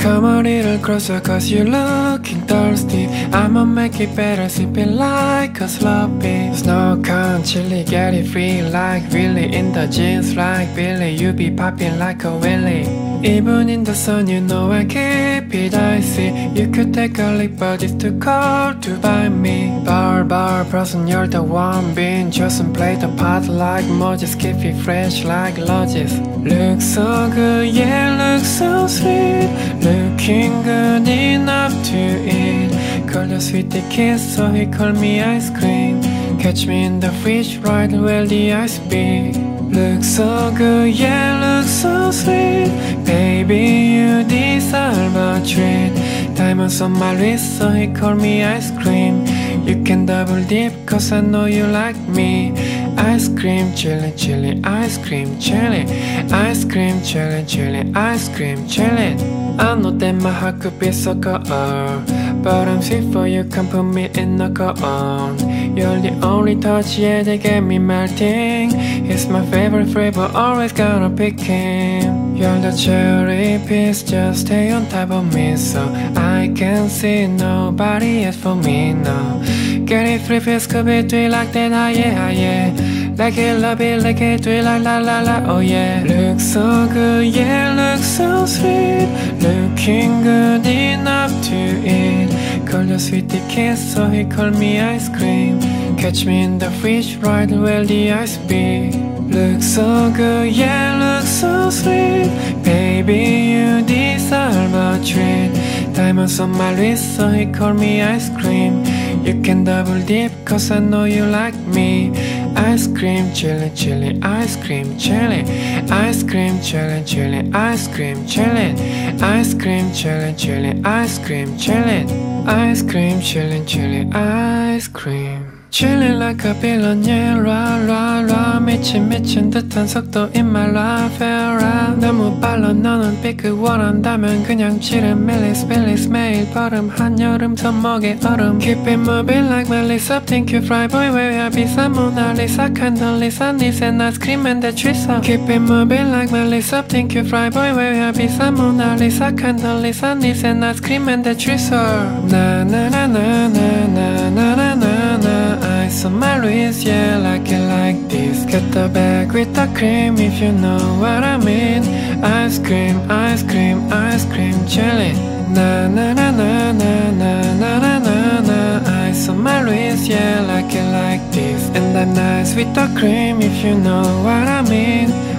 Come a little closer cause you're looking thirsty. I'ma make it better, sipping like a sloppy. Snow cone, chili, get it free like Willy. In the jeans like Billy, you be popping like a willy. Even in the sun, you know I keep it icy. You could take a leap, but it's too cold to buy me. Bar person, you're the one being chosen. Play the part like Moses, keep it fresh like Logis. Look so good, yeah, look so sweet. Looking good enough to eat. Call the sweetie kiss, so he called me ice cream. Catch me in the fridge, right where the ice be. Look so good, yeah, look so sweet. Baby, you deserve a treat. Diamonds on my wrist, so he called me ice cream. You can double dip, cause I know you like me. Ice cream, chili, chili, ice cream, chili. Ice cream, chili, chili, ice cream, chili. I know that my heart could be so cold, but I'm sweet for you, can put me in a cone. You're the only touch, yeah, they get me melting. It's my favorite flavor, always gonna pick him. You're the cherry piece, just stay on top of me, so I can see nobody else for me now. Get it free, feels could be do it like that, ah yeah. Like it, love it, like it, do it like la la la, oh yeah. Look so good, yeah, look so sweet. Looking good enough to eat. Call the sweetie kiss, so he called me ice cream. Catch me in the fridge, right where the ice be. Look so good, yeah, look so sweet. Baby, you deserve a treat. Diamonds on my wrist, so he called me ice cream. You can double dip, cause I know you like me. Ice cream, chili, chili, ice cream, chili. Ice cream, chili, chili, ice cream, chili. Ice cream, chili, chili, ice cream, chili. Ice cream, chili, chili, ice cream. Chilling like a villain, yeah, rah. 미친 듯한 속도인 my life, yeah. 너무 빨라 너는 삐끗 원한다면 그냥 지름 밀리스 매일 버름 한여름 손목에 얼음. Keep it moving like Melissa, think you fly boy 왜 비싼 모나리사 칸들리사 니센 아이스크림 and the treesa. Keep it moving like Melissa, think you fly boy 왜 비싼 모나리사 칸들리사 니센 아이스크림 and the treesa. Ice on my wrist, yeah, like it like this. Get the bag with the cream if you know what I mean. Ice cream, ice cream, ice cream, chili. Na. Ice on my wrist, yeah, like it like this. And the nice with the cream if you know what I mean.